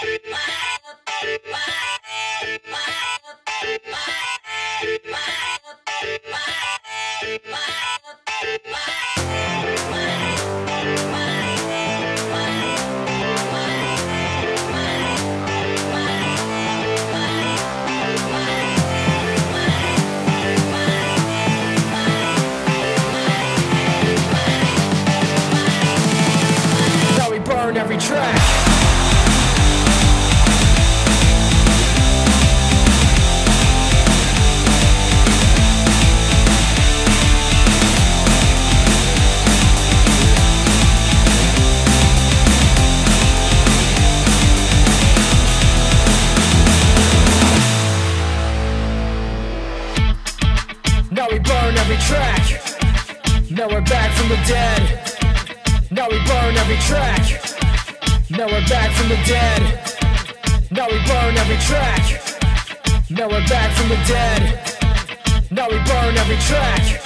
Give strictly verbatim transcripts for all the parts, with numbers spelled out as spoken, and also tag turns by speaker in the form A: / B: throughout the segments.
A: Every track. Now we burn every track. Now we're back from the dead. Now we burn every track. Now we're back from the dead. Now we burn every track. Now we're back from the dead. Now we burn every track.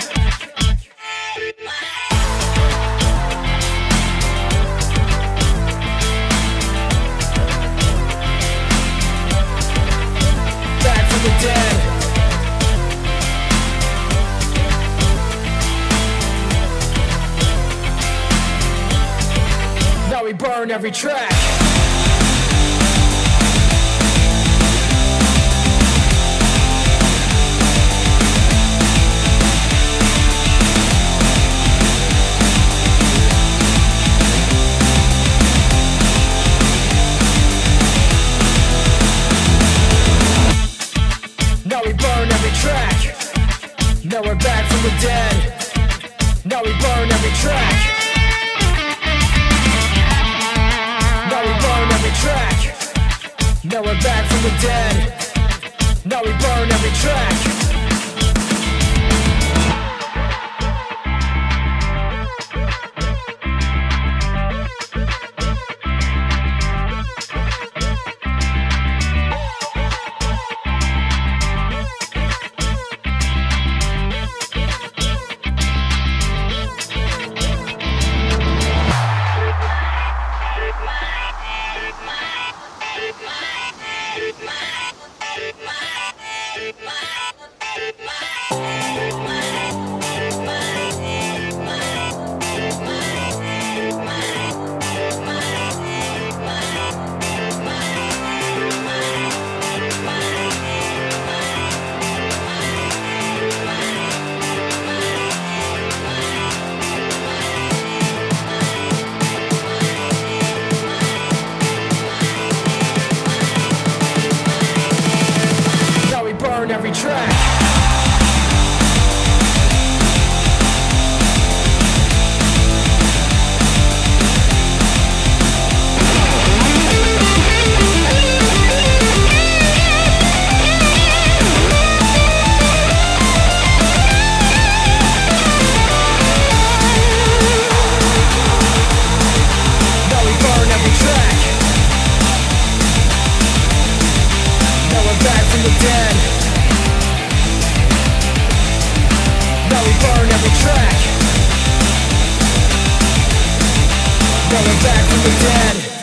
A: Back from the dead. Now we burn every track. Now we burn every track. Now we're back from the dead. Now we burn every track. Track. Now we're back from the dead. Now we burn every track. Every track. Now we burn every track. Now we're back from the dead. Now we burn every track. Now we're back from the dead.